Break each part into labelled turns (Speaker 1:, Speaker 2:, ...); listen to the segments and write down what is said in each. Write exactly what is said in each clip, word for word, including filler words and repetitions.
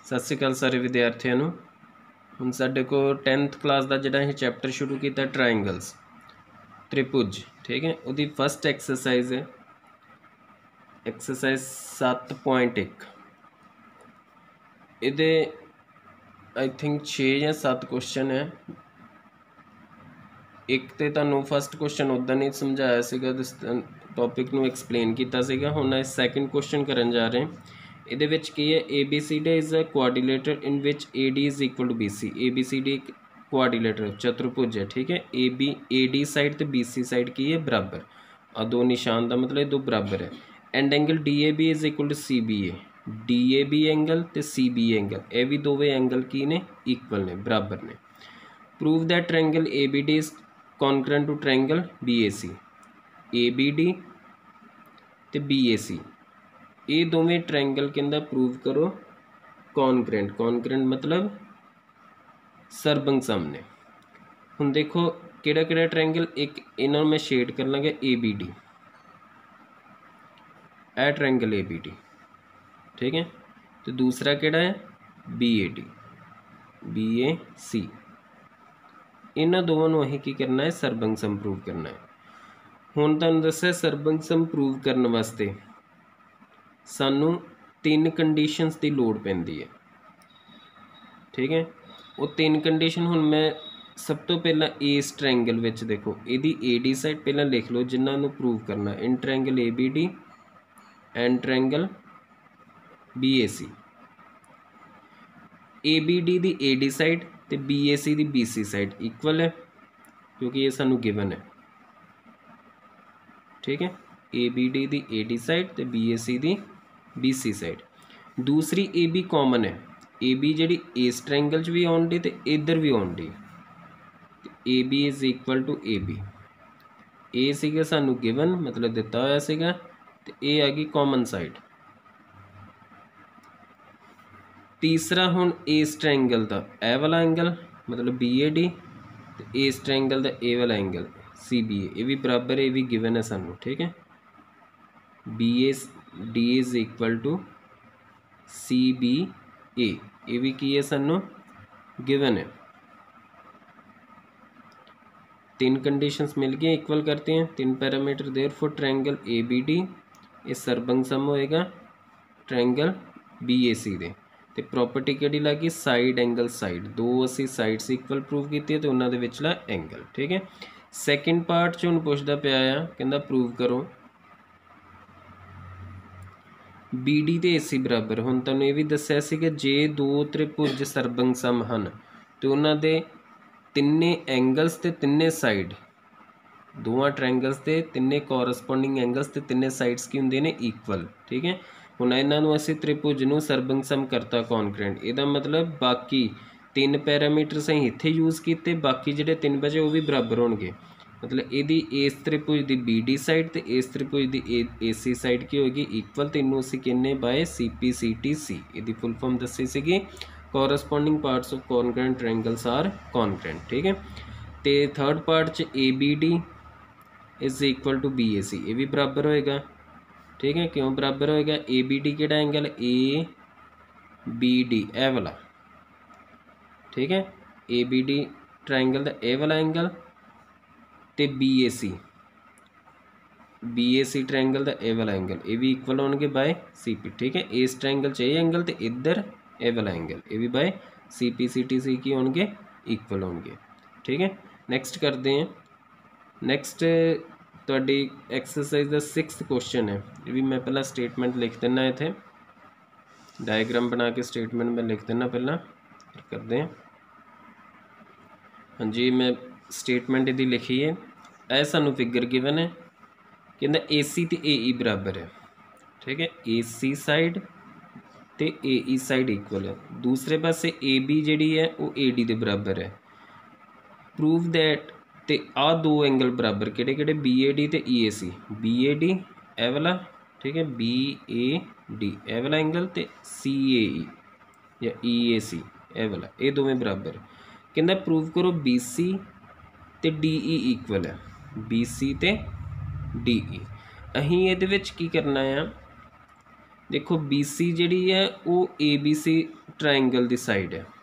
Speaker 1: सत श्री अकाल सारे विद्यार्थियों ਨੂੰ। ਹੁਣ ਸਾਡੇ ਕੋਲ टेंथ क्लास का ਜਿਹੜਾ ਅਸੀਂ चैप्टर शुरू किया ट्रायंगल्स त्रिभुज, ठीक है। ਉਹਦੀ फस्ट एक्सरसाइज है एक्सरसाइज सत्त पॉइंट एक। ਇਹਦੇ आई थिंक छे या सत्त क्वेश्चन है। एक तो ਤੁਹਾਨੂੰ फस्ट क्वेश्चन उदा नहीं समझाया ਸੀਗਾ, टॉपिक ਨੂੰ एक्सप्लेन ਕੀਤਾ ਸੀਗਾ। ਹੁਣ ਅਸੀਂ सैकेंड क्वेश्चन करन जा रहे हैं। ਇਹਦੇ ਵਿੱਚ ਕੀ ਹੈ, A B C D is a quadrilateral in which A D is equal to B C. A B C D quadrilateral चतुर्भुज है, ठीक है। A B A D side तो बी सी साइड की है बराबर, और दो निशान का मतलब दो बराबर है। And angle D A B is equal to C B A. D A B angle तो सी बी एंगल, ये भी दोवें एंगल की ने इक्वल ने बराबर ने। Prove that triangle A B D is concurrent to triangle B A C. A B D तो B A C ये दोवें ट्रायंगल कहता प्रूव करो कॉन्करेंट। कॉन्करेंट मतलब सरबंग सामने। हुण देखो किहड़ा किहड़ा ट्रायंगल, एक इन्हों मैं शेड कर लाँगा A B D, A triangle A B D, ठीक है। तो दूसरा किहड़ा है B A D, B A C. इन्हों दोवां नूं असीं की करना है, सरबंग सम प्रूव करना है। हुण तुहानूं दस्सिआ सरबंग सम प्रूव करने वास्ते सानू तीन कंडीशनस की लोड़ पैंदी है, ठीक है। वो तीन कंडीशन हुण मैं सब तो पहला इस ट्रायंगल विच देखो, इहदी ए डी साइड पहला लिख लो जिन्होंने प्रूव करना। In triangle A B D and triangle B A C. A B D की ए डी साइड तो बी ए सी की बी सी साइड इक्वल है, क्योंकि ये सानू गिवन है, ठीक है। ए बी डी की ए डी साइड तो बी ए सी की बी सी साइड। दूसरी ए बी कॉमन है, ए बी जी इस ट्रायंगल भी आउन डी तो इधर भी आउन डी। A B is equal to A B, A सीगा सानू गिवन मतलब दिता होया सीगा, तो ये आ गई कॉमन साइड। तीसरा हुण इस ट्रायंगल का ए वाला एंगल मतलब बी ए डी, तो इस ट्रायंगल का ए वाला एंगल सी बी ए, ये भी बराबर, ये भी गिवन है सानू, ठीक है। B A D is equal to C B A, ये भी की है सानू गिवन है। तीन कंडीशंस मिल गई, इक्वल करते हैं तीन parameter. Therefore triangle A B D ये सरबंग सम होएगा ट्रायंगल बी ए सी दे। ते प्रॉपर्टी किहड़ी लगी, साइड एंगल साइड, दो असी साइड्स इक्वल प्रूव की तो उन्होंने विचला एंगल, ठीक है। सैकेंड पार्ट च हुण पुछदा पिया आ, कहंदा प्रूव करो बी डी तो ए सी बराबर। हुण तुहानूं ये भी दस्सिआ सीगा जे दो त्रिभुज सरबंग सम हन तो उन्होंने तिन्ने एंगल्स ते तिन्ने साइड, दोवां ट्रायंगल्स के तिन्ने कोरसपोंडिंग एंगल्स ते तिन्ने साइड्स की हुंदे ने इक्वल, ठीक है। हुण इन्हां नूं असीं त्रिभुज नूं सरबंग सम करता कॉन्करेंट। इहदा मतलब बाकी तीन पैरामीटर असीं इत्थे यूज़ किए, बाकी जिहड़े तीन बचे वो भी बराबर होणगे। मतलब यदि इस त्रिभुज की बी डी साइड तो इस त्रिभुज की ए ए सी साइड की होगी इक्वल, तो इनू असीं कहने by C P C T C. इसकी फुल फॉर्म दसी सी, corresponding parts of concurrent triangles are concurrent, ठीक है। तो थर्ड पार्ट च A B D is equal to B A C, ये भी बराबर होएगा, ठीक है। क्यों बराबर होएगा, ए बी डी किहड़ा angle A B D A वाला, ठीक है। ए बी डी ट्रायंगल का ए वाला एंगल तो B A C B A C triangle का ए वाला एंगल, ये भी इक्वल होंगे बाय सी पी, ठीक है। इस ट्रायंगल च एंगल तो इधर ए वाला एंगल, ये भी by C P C T C की होंगे इक्वल होंगे, ठीक है। नैक्सट करते हैं। नैक्सट तुहाडी एक्सरसाइज का सिक्स्थ क्वेश्चन है, ये भी मैं पहला स्टेटमेंट लिख देना, इत्थे डायग्राम बना के स्टेटमेंट में लिख देना पहला, फिर करते हैं। हाँ जी, मैं स्टेटमेंट यदि लिखी है, ऐ सानू फिगर गिवन है, कहता ए सी तो ए ई बराबर है, ठीक है। ए सी साइड तो ए ई साइड इक्वल है। दूसरे पासे ए बी जी है वो ए डी के बराबर है। प्रूव दैट तो आ दो एंगल बराबर किहड़े किहड़े, बी ए डी तो ई ए C. B A D A वाला, ठीक है, बी ए डी ए वाला एंगल तो सी ए ई या ई ए सी ए वाला, ये दोवें बराबर। कहता प्रूव करो बी सी तो डी ई इक्वल है, बी सी तो डी ई। अहीं ये की करना है, देखो बी सी जी है वो ए बी सी ट्रायंगल दी साइड है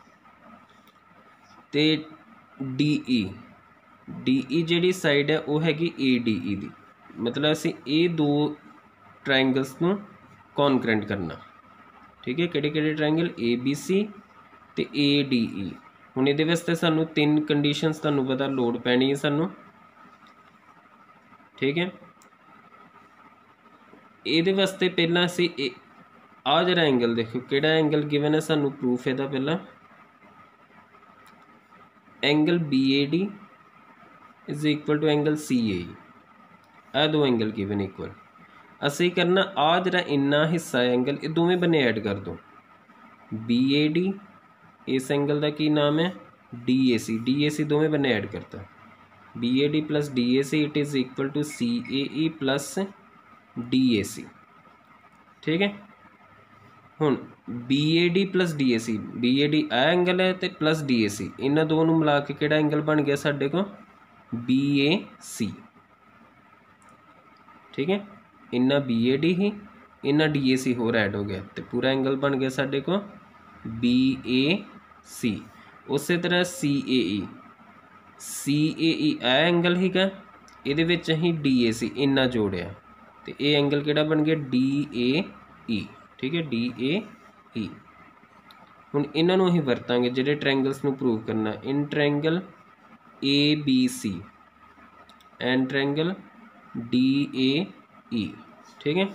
Speaker 1: तो डी ई डी ई जिहड़ी साइड है वो हैगी ए डी ई दी, मतलब असी ये दो ट्रायंगल्स नूं कॉन्करेंट करना। ठीक है, किहड़े किहड़े ट्रायंगल ए बी सी ते ए डी ई। हुण इहदे वास्ते सानूं तीन कंडीशनस तुहानूं पता लोड़ पैनी है सानूं। ठीक है, इहदे वास्ते पहलां असीं आ जिहड़ा एंगल देखो किहड़ा एंगल गिवन है सानूं प्रूफ इहदा पहलां angle B A D is equal to angle C A E. आ दो एंगल गिवन इक्वल असीं करना आ जिहड़ा इन्ना हिस्सा एंगल ये दोवें बने ऐड कर दो। बी ए डी इस एंगल का की नाम है D A C, D A सी दोवें बने ऐड करता B A D plus D A C it is equal to C A E plus D A C. ठीक है, हुण B A D plus D A C, B A D आ angle है तो plus D A सी, इन्हां दो नूं मिला के किहड़ा एंगल बन गया साडे को बी ए सी। ठीक है, इन्ना बी ए डी ही इन्ना डी ए सी होर ऐड हो गया तो पूरा एंगल बन गया साडे को बी ए सी। उस तरह सी A E C A E uh angle हीगा इहदे विच असीं डी ए सी इन्ना जोड़िया तो ये एंगल किहड़ा बन गया डी ए ई। ठीक है, डी ए ई। हुण इन्हां नूं असीं वरतांगे जिहड़े ट्रायंगल्स नूं प्रूव करना in triangle A B C and triangle D A E. ठीक है,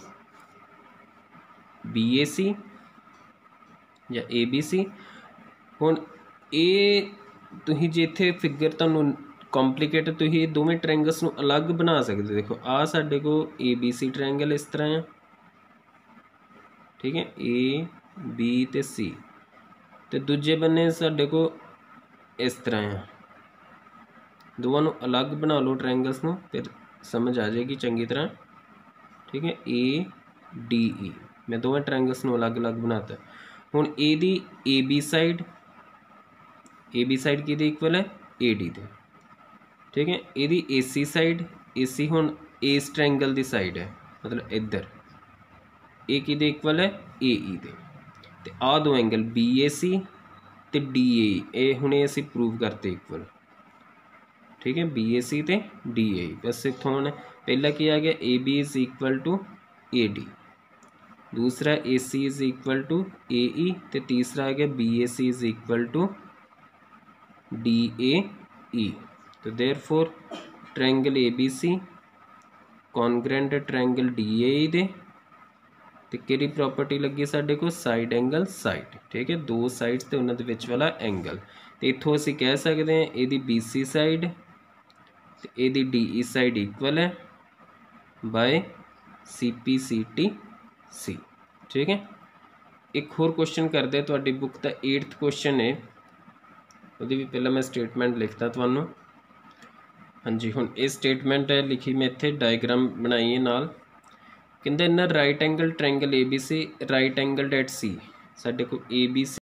Speaker 1: बी ए सी या ए बी सी। हुण ये तुसीं जे इत्थे फिगर तुहानूं कॉम्प्लीकेटेड तुसीं ये दोवें ट्रायंगल्स नूं अलग बना सकदे। देखो आ साडे को ए बी सी ट्रायंगल इस तरह है। ठीक है, ए बी ते सी ते दूजे बन्ने साडे को इस तरह है। दोवां नूं अलग बना लो ट्रायंगल्स नूं फिर समझ आ जाएगी चंगी तरह। ठीक है, ए डी ई मैं दोवें ट्रायंगल्स नूं अलग अलग बनाता। हुण ए दी A B side A B side किहदे इक्वल है ए डी दे। ठीक है, इहदी ए सी साइड ए सी हुण इस ट्रायंगल दी साइड है मतलब इधर ए किहदे इक्वल है ए ई दे। ते आ दो एंगल बी ए सी ते डी ए ई ये हुणे असीं प्रूव करते इक्वल। ठीक है, बी ए सी ते डी ए ई। बस इत्थों हुण पहला की आ गया A B is equal to A D, दूसरा A C is equal to A E ते तीसरा आ गया B A C is equal to D A E. तो therefore triangle A B C congruent triangle D A E दे ते किहड़ी property लगी साडे को साइड एंगल साइड। ठीक है, दो साइड्स ते उन्हां दे विच वाला एंगल ते इत्थों असीं कह सकते हैं इहदी बी सी साइड ते इहदी डी ई साइड इक्वल है by C P C T C. ठीक है, एक होर क्वेश्चन करते तुहाडी बुक का एट्थ क्वेश्चन है ਉਹਦੀ भी पहला मैं स्टेटमेंट लिखता तुहानूं। हाँ जी, हुण ये स्टेटमेंट है लिखी मैं इत्थे डायग्राम बनाई है नाल। कहंदे इन्ना right angle triangle A B C right angle at C साडे को ए बी सी